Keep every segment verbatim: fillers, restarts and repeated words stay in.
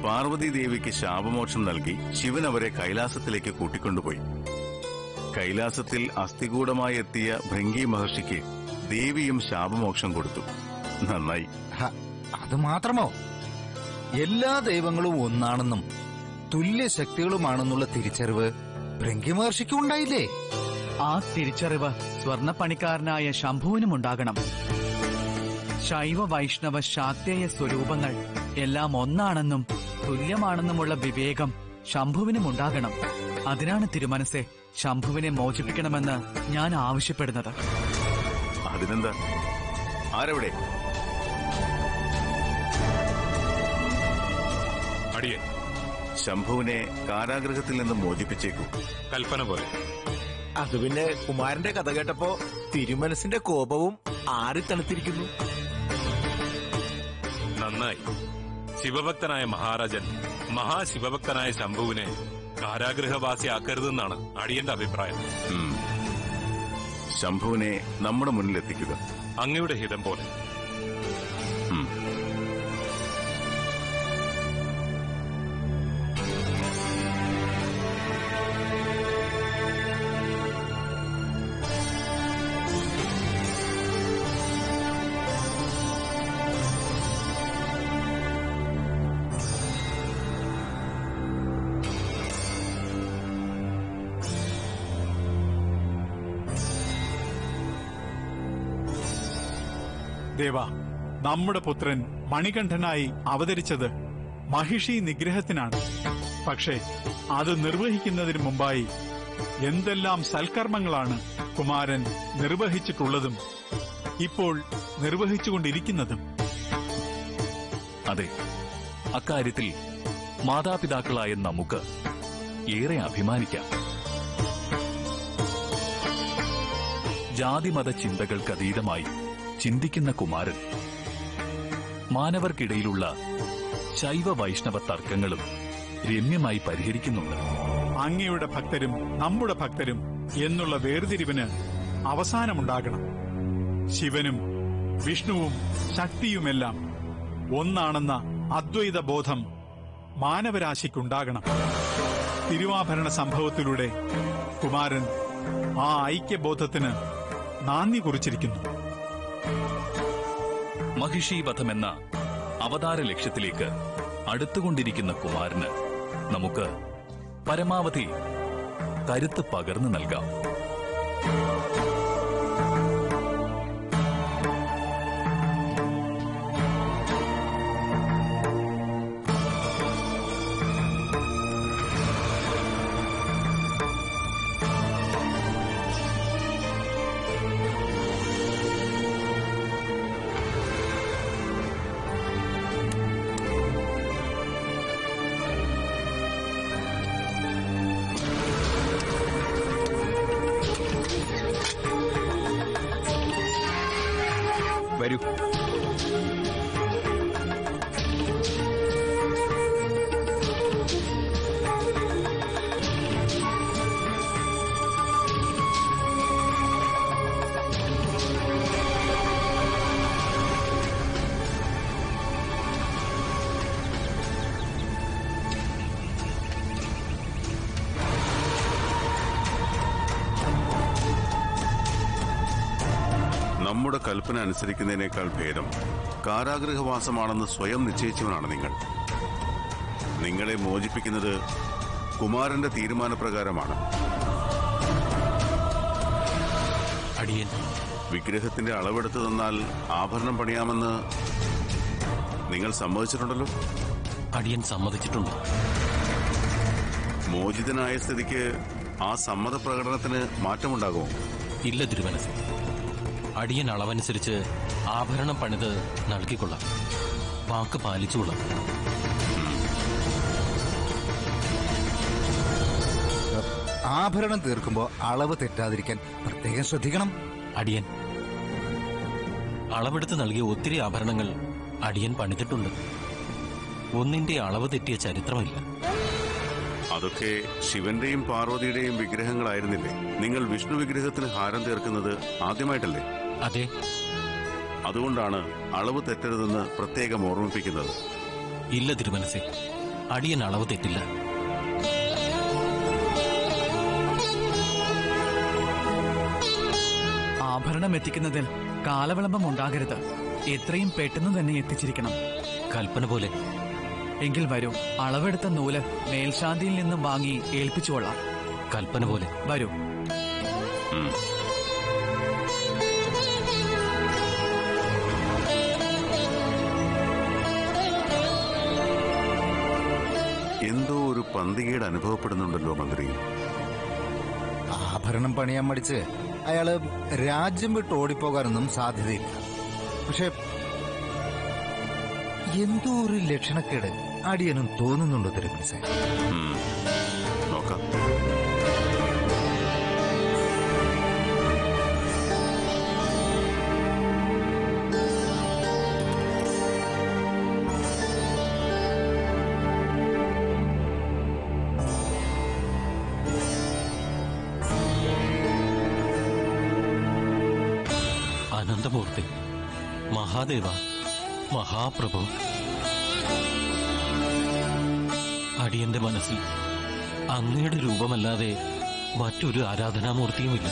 പാർവതി ദേവിക്ക് ശാപമോക്ഷം നൽകി ശിവൻ അവരെ കൈലാസത്തിലേക്ക് കൂട്ടിക്കൊണ്ടുപോയി. കൈലാസത്തിൽ അസ്ഥികൂടമായി എത്തിയ ഭൃംഗി മഹർഷിക്ക് ദേവിയും ശാപമോക്ഷം കൊടുത്തു. നന്നായി. അത് മാത്രമോ? എല്ലാ ദൈവങ്ങളും ഒന്നാണെന്നും തുല്യ ശക്തികളുമാണെന്നുള്ള തിരിച്ചറിവ് ഭൃംഗി മഹർഷിക്കും ഉണ്ടായില്ലേ? ആ തിരിച്ചറിവ് സ്വർണപ്പണിക്കാരനായ ശംഭുവിനും ഉണ്ടാകണം. ശൈവ വൈഷ്ണവ ശാക്തേയ സ്വരൂപങ്ങൾ എല്ലാം ഒന്നാണെന്നും തുല്യമാണെന്നുമുള്ള വിവേകം ശംഭുവിനും ഉണ്ടാകണം. അതിനാണ് തിരുമനസെ ശംഭുവിനെ മോചിപ്പിക്കണമെന്ന് ഞാൻ ആവശ്യപ്പെടുന്നത്. അതിനെന്താ? ആരവിടെ? അടിയൻ. ശംഭുവിനെ കാരാഗൃഹത്തിൽ നിന്ന് മോചിപ്പിച്ചേക്കൂ. കൽപ്പന പോലെ. അത് പിന്നെ കുമാരന്റെ കഥ കേട്ടപ്പോ തിരുമനസിന്റെ കോപവും ആറിത്തണുത്തിരിക്കുന്നു. നന്നായി. ശിവഭക്തനായ മഹാരാജൻ മഹാശിവഭക്തനായ ശംഭുവിനെ കാരാഗൃഹവാസിയാക്കരുതെന്നാണ് അടിയന്റെ അഭിപ്രായം. ശംഭുവിനെ നമ്മുടെ മുന്നിലെത്തിക്കുക. അങ്ങയുടെ ഹിതം പോലെ. ദേവ, നമ്മുടെ പുത്രൻ മണികണ്ഠനായി അവതരിച്ചത് മഹിഷി നിഗ്രഹത്തിനാണ്. പക്ഷേ അത് നിർവഹിക്കുന്നതിന് മുമ്പായി എന്തെല്ലാം സൽക്കർമ്മങ്ങളാണ് കുമാരൻ നിർവഹിച്ചിട്ടുള്ളതും ഇപ്പോൾ നിർവഹിച്ചുകൊണ്ടിരിക്കുന്നതും. അതെ, അക്കാര്യത്തിൽ മാതാപിതാക്കളായ നമുക്ക് ഏറെ അഭിമാനിക്കാം. ജാതിമത ചിന്തകൾക്കതീതമായി ചിന്തിക്കുന്ന കുമാരൻ മാനവർക്കിടയിലുള്ള ശൈവ വൈഷ്ണവ തർക്കങ്ങളും രമ്യമായി പരിഹരിക്കുന്നുണ്ട്. അങ്ങയുടെ ഭക്തരും നമ്മുടെ ഭക്തരും എന്നുള്ള വേർതിരിവിന് അവസാനമുണ്ടാകണം. ശിവനും വിഷ്ണുവും ശക്തിയുമെല്ലാം ഒന്നാണെന്ന അദ്വൈത ബോധം മാനവരാശിക്കുണ്ടാകണം. തിരുവാഭരണ സംഭവത്തിലൂടെ കുമാരൻ ആ ഐക്യബോധത്തിന് നാന്ദി കുറിച്ചിരിക്കുന്നു. മഹിഷീവധമെന്ന അവതാര ലക്ഷ്യത്തിലേക്ക് അടുത്തുകൊണ്ടിരിക്കുന്ന കുമാരന് നമുക്ക് പരമാവധി കരുത്ത് പകർന്നു നൽകാം. വരൂ. നമ്മുടെ കൽപ്പന അനുസരിക്കുന്നതിനേക്കാൾ ഭേദം കാരാഗൃഹവാസമാണെന്ന് സ്വയം നിശ്ചയിച്ചവനാണ് നിങ്ങൾ. നിങ്ങളെ മോചിപ്പിക്കുന്നത് കുമാരന്റെ തീരുമാനപ്രകാരമാണ്. അടിയൻ വിഗ്രഹത്തിന്റെ അളവെടുത്തു തന്നാൽ ആഭരണം പണിയാമെന്ന് നിങ്ങൾ സമ്മതിച്ചിട്ടുണ്ടല്ലോ. അടിയൻ സമ്മതിച്ചിട്ടുണ്ട്. മോചിതനായ സ്ഥിതിക്ക് ആ സമ്മതപ്രകടനത്തിന് മാറ്റമുണ്ടാകുമോ? ഇല്ല തിരുമനസ്, അടിയൻ അളവനുസരിച്ച് ആഭരണം പണിത് നൽകിക്കൊള്ളാം. വാക്ക് പാലിച്ചുകൊള്ളാം. ആഭരണം തീർക്കുമ്പോ അളവ് തെറ്റാതിരിക്കാൻ പ്രത്യേകം ശ്രദ്ധിക്കണം. അടിയൻ അളവെടുത്ത് നൽകിയ ഒത്തിരി ആഭരണങ്ങൾ അടിയൻ പണിതിട്ടുണ്ട്. ഒന്നിന്റെ അളവ് തെറ്റിയ ചരിത്രമില്ല. അതൊക്കെ ശിവന്റെയും പാർവതിയുടെയും വിഗ്രഹങ്ങളായിരുന്നില്ലേ? നിങ്ങൾ വിഷ്ണു വിഗ്രഹത്തിന് ഹാരം തീർക്കുന്നത് ആദ്യമായിട്ടല്ലേ? അതെ. അതുകൊണ്ടാണ് അളവ് തെറ്റരുതെന്ന് പ്രത്യേകം ഓർമ്മിപ്പിക്കുന്നത്. ഇല്ല തിരുമനസേ, അടിയൻ അളവ് തെറ്റില്ല. ആഭരണം എത്തിക്കുന്നതിൽ കാലവിളംബം ഉണ്ടാകരുത്. എത്രയും പെട്ടെന്ന് തന്നെ എത്തിച്ചിരിക്കണം. കൽപ്പന പോലെ. എങ്കിൽ വരൂ, അളവെടുത്ത നൂല് മേൽശാന്തിയിൽ നിന്നും വാങ്ങി ഏൽപ്പിച്ചുകൊള്ളാം. കൽപ്പന പോലെ. വരൂ. എന്തോ ഒരു പന്തികേട് അനുഭവപ്പെടുന്നുണ്ടല്ലോ മന്ത്രി. ആഭരണം പണിയാൻ മടിച്ച് അയാള് രാജ്യം വിട്ട് ഓടിപ്പോകാനൊന്നും സാധ്യതയില്ല. പക്ഷെ എന്തോ ഒരു ലക്ഷണക്കേട് അടിയനും തോന്നുന്നുണ്ടോ തിരുമനസേ? നോക്കാം. അനന്തമൂർത്തി, മഹാദേവ, മഹാപ്രഭു, അടിയന്റെ മനസ്സിൽ അങ്ങയുടെ രൂപമല്ലാതെ മറ്റൊരു ആരാധനാമൂർത്തിയുമില്ല.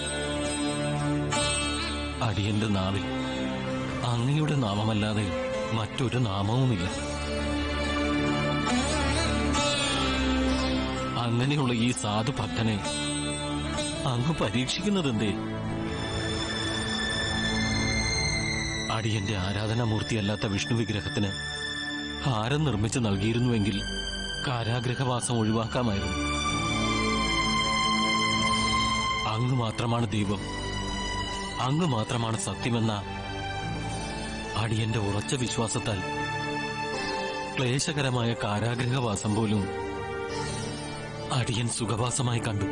അടിയന്റെ നാവിൽ അങ്ങയുടെ നാമമല്ലാതെ മറ്റൊരു നാമവുമില്ല. അങ്ങനെയുള്ള ഈ സാധു ഭക്തനെ അങ്ങ് പരീക്ഷിക്കുന്നതെന്തേ? അടിയന്റെ ആരാധനാമൂർത്തിയല്ലാത്ത വിഷ്ണു വിഗ്രഹത്തിന് ഹാരം നിർമ്മിച്ച് നൽകിയിരുന്നുവെങ്കിൽ കാരാഗ്രഹവാസം ഒഴിവാക്കാമായിരുന്നു. അങ്ങ് മാത്രമാണ് ദൈവം, അങ്ങ് മാത്രമാണ് സത്യമെന്ന അടിയന്റെ ഉറച്ച വിശ്വാസത്താൽ ക്ലേശകരമായ കാരാഗ്രഹവാസം പോലും അടിയൻ സുഖവാസമായി കണ്ടു.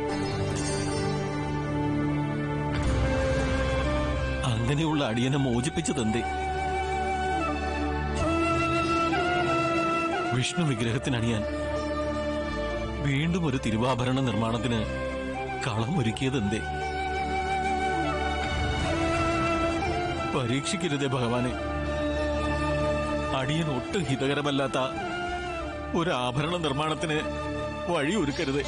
അങ്ങനെയുള്ള അടിയനെ മോചിപ്പിച്ചതെന്തേ? വിഷ്ണു വിഗ്രഹത്തിനണിയാൻ വീണ്ടും ഒരു തിരുവാഭരണ നിർമ്മാണത്തിന് കളമൊരുക്കിയതെന്തേ? പരീക്ഷിക്കരുതേ ഭഗവാനെ. അടിയൻ ഒട്ടും ഹിതകരമല്ലാത്ത ഒരു ആഭരണ നിർമ്മാണത്തിന് വഴിയൊരുക്കരുതേ.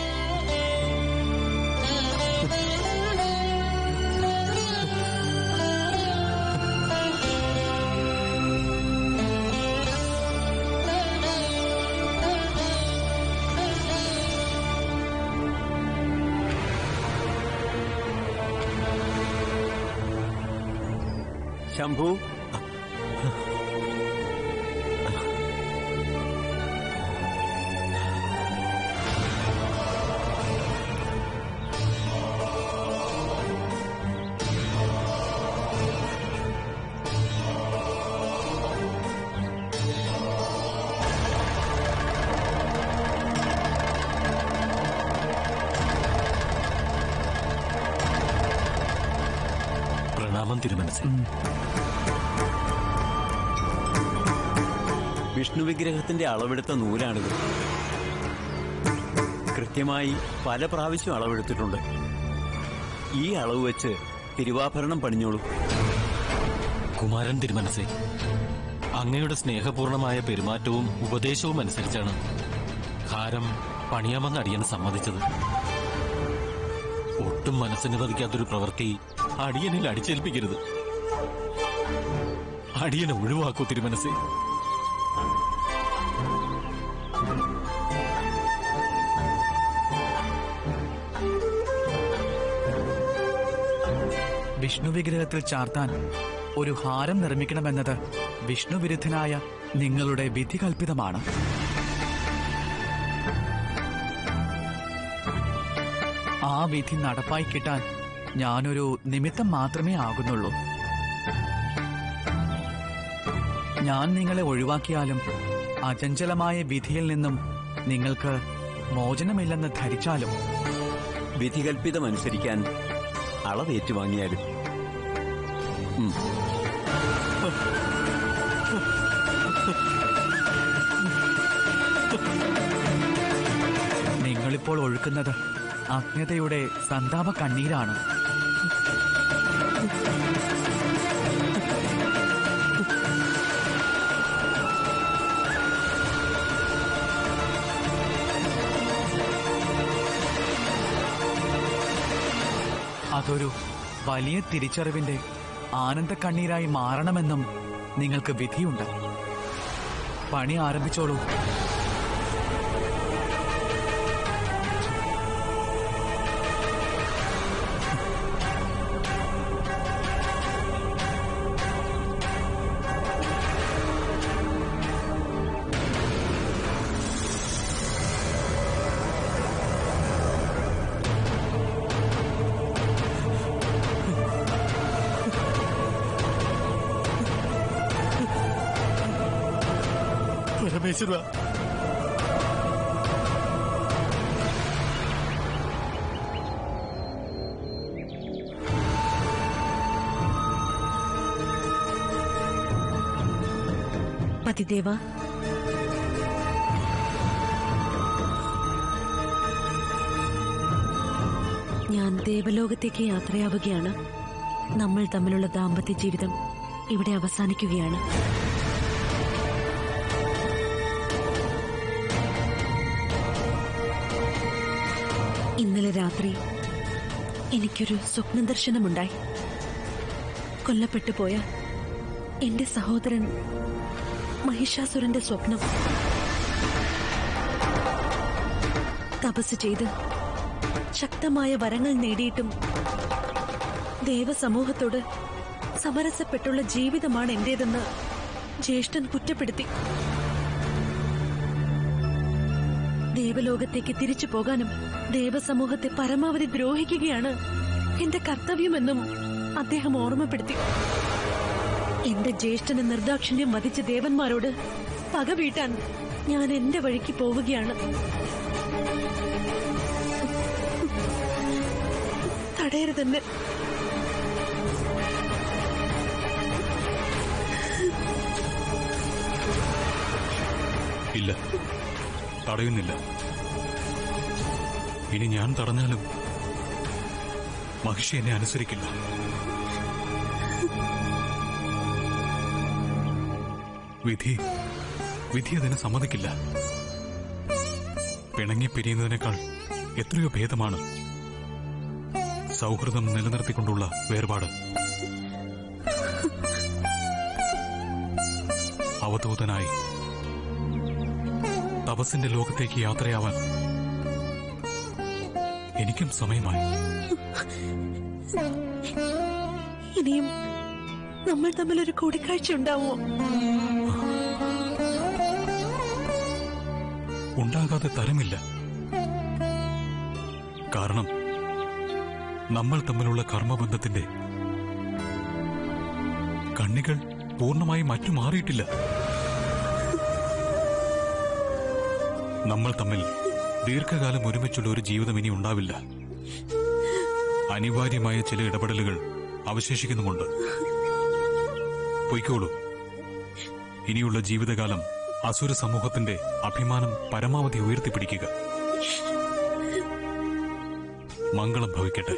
ശംഭു, പ്രണാമം തിരുമനസ്. വിഷ്ണു വിഗ്രഹത്തിന്റെ അളവെടുത്ത നൂലാണിത്. കൃത്യമായി പല പ്രാവശ്യം അളവെടുത്തിട്ടുണ്ട്. ഈ അളവ് വെച്ച് തിരുവാഭരണം പണിഞ്ഞോളൂ. കുമാരൻ തിരുമനസേ, അങ്ങയുടെ സ്നേഹപൂർണമായ പെരുമാറ്റവും ഉപദേശവും അനുസരിച്ചാണ് ഹാരം പണിയാമെന്ന് അടിയൻ സമ്മതിച്ചത്. ഒട്ടും മനസ്സനുവദിക്കാത്തൊരു പ്രവൃത്തി അടിയനിൽ അടിച്ചേൽപ്പിക്കരുത്. അടിയനെ ഒഴിവാക്കൂ തിരുമനസേ. വിഷ്ണു വിഗ്രഹത്തിൽ ചാർത്താൻ ഒരു ഹാരം നിർമ്മിക്കണമെന്നത് വിഷ്ണുവിരുദ്ധനായ നിങ്ങളുടെ വിധി കൽപ്പിതമാണ്. ആ വിധി നടപ്പായി കിട്ടാൻ ഞാനൊരു നിമിത്തം മാത്രമേ ആകുന്നുള്ളൂ. ഞാൻ നിങ്ങളെ ഒഴിവാക്കിയാലും അചഞ്ചലമായ വിധിയിൽ നിന്നും നിങ്ങൾക്ക് മോചനമില്ലെന്ന് ധരിച്ചാലും വിധികൽപ്പിതമനുസരിക്കാൻ അളവേറ്റുവാങ്ങിയാലും നിങ്ങളിപ്പോൾ ഒഴുക്കുന്നത് അജ്ഞതയുടെ സന്താപ കണ്ണീരാണ്. അതൊരു വലിയ തിരിച്ചറിവിന്റെ ആനന്ദ കണ്ണീരായി മാറണമെന്നും നിങ്ങൾക്ക് വിധിയുണ്ട്. പണി ആരംഭിച്ചോളൂ. പരമേശ്വര, പതിദേവ, ഞാൻ ദേവലോകത്തേക്ക് യാത്രയാവുകയാണ്. നമ്മൾ തമ്മിലുള്ള ദാമ്പത്യ ജീവിതം ഇവിടെ അവസാനിക്കുകയാണ്. ഇന്നലെ രാത്രി എനിക്കൊരു സ്വപ്ന ദർശനമുണ്ടായി. കൊല്ലപ്പെട്ടു പോയ എന്റെ സഹോദരൻ മഹിഷാസുരന്റെ സ്വപ്നം. തപസ് ചെയ്ത് ശക്തമായ വരങ്ങൾ നേടിയിട്ടും ദേവസമൂഹത്തോട് സമരസപ്പെട്ടുള്ള ജീവിതമാണ് എന്റേതെന്ന് ജ്യേഷ്ഠൻ കുറ്റപ്പെടുത്തി. ദേവലോകത്തേക്ക് തിരിച്ചു പോകാനും ദേവസമൂഹത്തെ പരമാവധി ദ്രോഹിക്കുകയാണ് എന്റെ കർത്തവ്യമെന്നും അദ്ദേഹം ഓർമ്മപ്പെടുത്തി. എന്റെ ജ്യേഷ്ഠനെ നിർദാക്ഷിണ്യം വധിച്ച ദേവന്മാരോട് പക വീട്ടാൻ ഞാൻ എന്റെ വഴിക്ക് പോവുകയാണ്. തടയരുതെന്ന്. ഇല്ല, തടയുന്നില്ല. ഇനി ഞാൻ തടഞ്ഞാലും മഹിഷി എന്നെ അനുസരിക്കില്ല. വിധി വിധി അതിന് സമ്മതിക്കില്ല. പിണങ്ങി പിരിയുന്നതിനേക്കാൾ എത്രയോ ഭേദമാണ് സൗഹൃദം നിലനിർത്തിക്കൊണ്ടുള്ള വേർപാട്. അവധൂതനായി തപസ്സിന്റെ ലോകത്തേക്ക് യാത്രയാവാൻ എനിക്കും സമയമായി. ഇനിയും നമ്മൾ തമ്മിലൊരു കൂടിക്കാഴ്ച ഉണ്ടാവോ? ഉണ്ടാകാതെ തരമില്ല. കാരണം നമ്മൾ തമ്മിലുള്ള കർമ്മബന്ധത്തിന്റെ കണ്ണികൾ പൂർണ്ണമായി മറ്റു മാറിയിട്ടില്ല. നമ്മൾ തമ്മിൽ ദീർഘകാലം ഒരുമിച്ചുള്ള ഒരു ജീവിതം ഇനി ഉണ്ടാവില്ല. അനിവാര്യമായ ചില ഇടപെടലുകൾ അവശേഷിക്കുന്നുമുണ്ട്. പൊയ്ക്കോളൂ. ഇനിയുള്ള ജീവിതകാലം അസുര സമൂഹത്തിന്റെ അഭിമാനം പരമാവധി ഉയർത്തിപ്പിടിക്കുക. മംഗളം ഭവിക്കട്ടെ.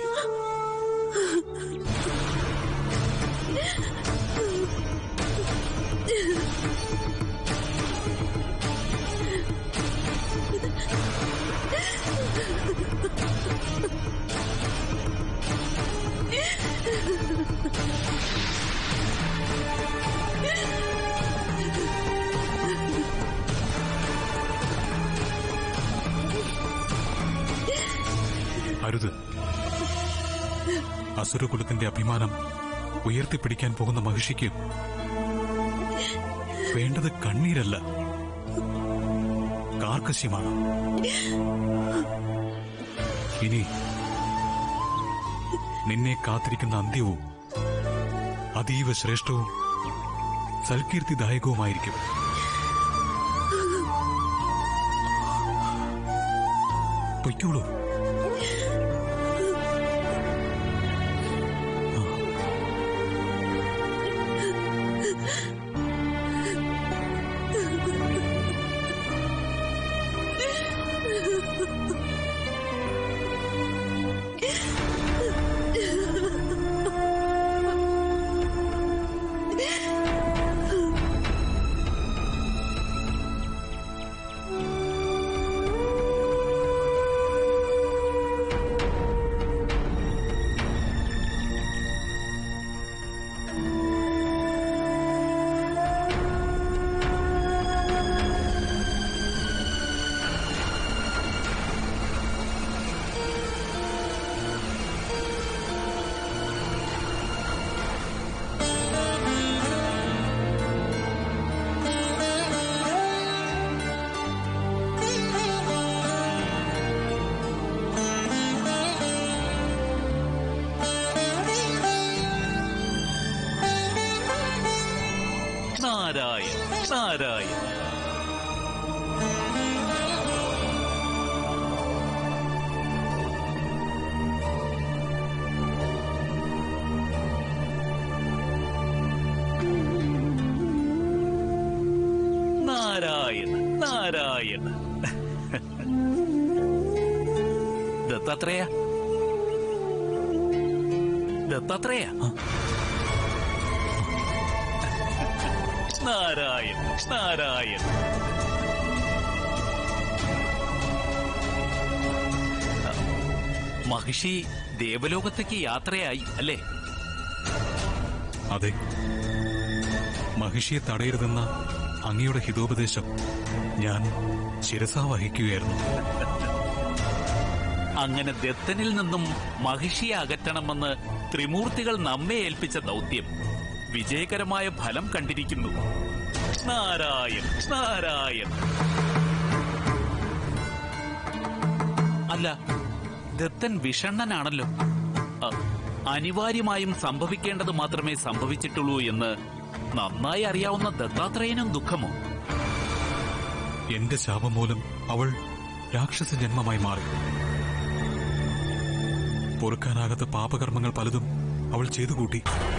അരുത്. അസുരകുലത്തിന്റെ അഭിമാനം ഉയർത്തിപ്പിടിക്കാൻ പോകുന്ന മഹിഷിക്ക് വേണ്ടത് കണ്ണീരല്ല, കാർക്കശ്യമാണ്. ഇനി നിന്നെ കാത്തിരിക്കുന്ന അന്ത്യവും അതീവ ശ്രേഷ്ഠവും സൽകീർത്തിദായകവുമായിരിക്കും. പൊയ്ക്കോളൂ. നാരായണ. നാരായണ നാരായണ. ദത്താത്രേയ ദത്താത്രേയ. നാരായണ നാരായണ. മഹിഷി ദേവലോകത്തേക്ക് യാത്രയായി അല്ലേ? അതെ. മഹിഷിയെ തടയരുതെന്ന അങ്ങയുടെ ഹിതോപദേശം ഞാൻ ശിരസാ വഹിക്കുകയായിരുന്നു. അങ്ങനെ ദത്തനിൽ നിന്നും മഹിഷിയെ അകറ്റണമെന്ന് ത്രിമൂർത്തികൾ നമ്മെ ഏൽപ്പിച്ച ദൗത്യം വിജയകരമായ ഫലം കണ്ടിരിക്കുന്നു. നാരായണ നാരായണ. അല്ല, ദത്തൻ വിഷണ്ണനാണല്ലോ. അനിവാര്യമായും സംഭവിക്കേണ്ടത് മാത്രമേ സംഭവിച്ചിട്ടുള്ളൂ എന്ന് നന്നായി അറിയാവുന്ന ദത്താത്രേയനും ദുഃഖമോ? എന്റെ ശാപം മൂലം അവൾ രാക്ഷസ ജന്മമായി മാറി. പൊറുക്കാനാകാത്ത പാപകർമ്മങ്ങൾ പലതും അവൾ ചെയ്തു കൂട്ടി.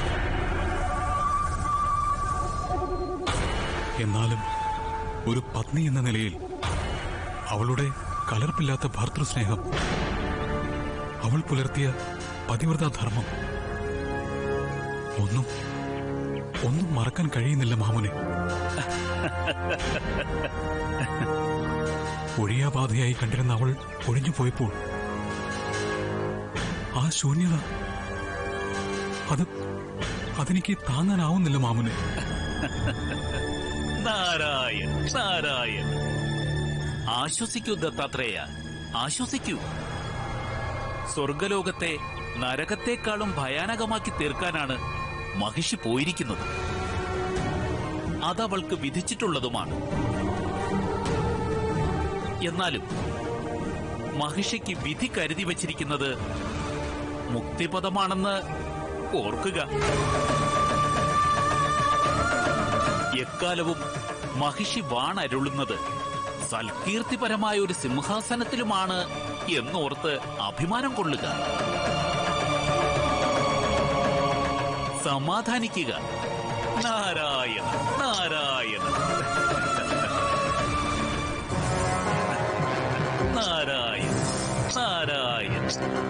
എന്നാലും ഒരു പത്നി എന്ന നിലയിൽ അവളുടെ കലർപ്പില്ലാത്ത ഭർതൃസ്നേഹം, അവൾ പുലർത്തിയ പതിവ്രതാധർമ്മം ഒന്നും ഒന്നും മറക്കാൻ കഴിയുന്നില്ല മാമുനെ. ഒഴിയാബാധയായി കണ്ടിരുന്ന അവൾ ഒഴിഞ്ഞു പോയപ്പോൾ ആ ശൂന്യത, അത് അതെനിക്ക് താങ്ങാനാവുന്നില്ല മാമുനെ. നാരായണ നാരായണ. ആശ്വസിക്കൂ ദത്താത്രേയ, ആശ്വസിക്കൂ. സ്വർഗലോകത്തെ നരകത്തെക്കാളും ഭയാനകമാക്കി തീർക്കാനാണ് മഹിഷി പോയിരിക്കുന്നത്. അതവൾക്ക് വിധിച്ചിട്ടുള്ളതുമാണ്. എന്നാലും മഹിഷിക്ക് വിധി കരുതി വച്ചിരിക്കുന്നത് മുക്തിപദമാണെന്ന് ഓർക്കുക. എക്കാലവും മഹിഷി വാണരുളുന്നത് സൽകീർത്തിപരമായ ഒരു സിംഹാസനത്തിലുമാണ് എന്നോർത്ത് അഭിമാനം കൊള്ളുക. സമാധാനിക്കുക. നാരായണ നാരായണ. നാരായണ നാരായണ.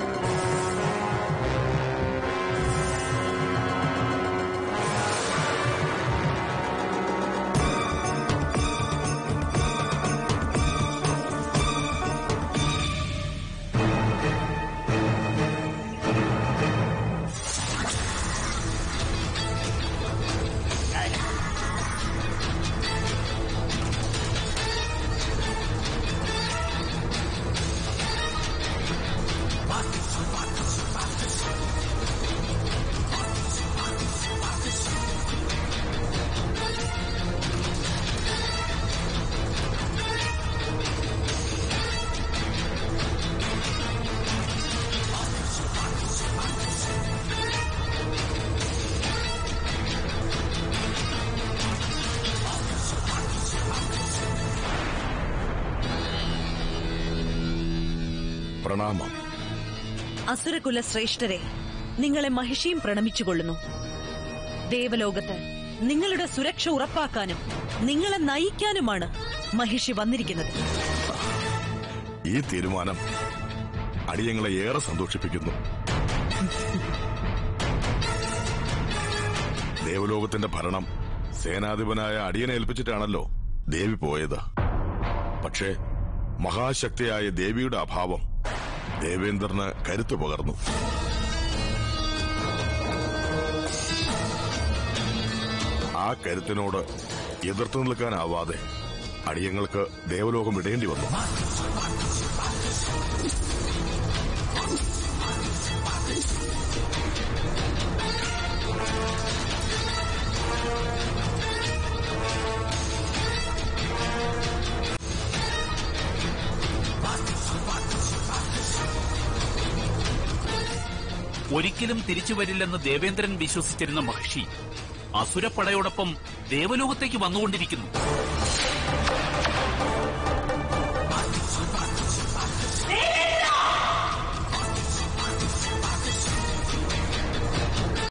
പ്രണാമം. അസുരകുല ശ്രേഷ്ഠരെ, നിങ്ങളെ മഹിഷിയും പ്രണമിച്ചുകൊള്ളുന്നു. ദേവലോകത്ത് നിങ്ങളുടെ സുരക്ഷ ഉറപ്പാക്കാനും നിങ്ങളെ നയിക്കാനുമാണ് മഹിഷി വന്നിരിക്കുന്നത്. ഈ തീരുമാനം അടിയങ്ങളെ ഏറെ സന്തോഷിപ്പിക്കുന്നു. ദേവലോകത്തിന്റെ ഭരണം സേനാധിപനായ അടിയനെ ഏൽപ്പിച്ചിട്ടാണല്ലോ ദേവി പോയത്. പക്ഷേ മഹാശക്തിയായ ദേവിയുടെ അഭാവം ദേവേന്ദ്രന് കരുത്തു പകർന്നു. ആ കരുത്തിനോട് എതിർത്തു നിൽക്കാനാവാതെ അടിയങ്ങൾക്ക് ദേവലോകം വിടേണ്ടി വന്നു. ഒരിക്കലും തിരിച്ചു വരില്ലെന്ന് ദേവേന്ദ്രൻ വിശ്വസിച്ചിരുന്ന മഹിഷി അസുരപ്പടയോടൊപ്പം ദേവലോകത്തേക്ക് വന്നുകൊണ്ടിരിക്കുന്നു.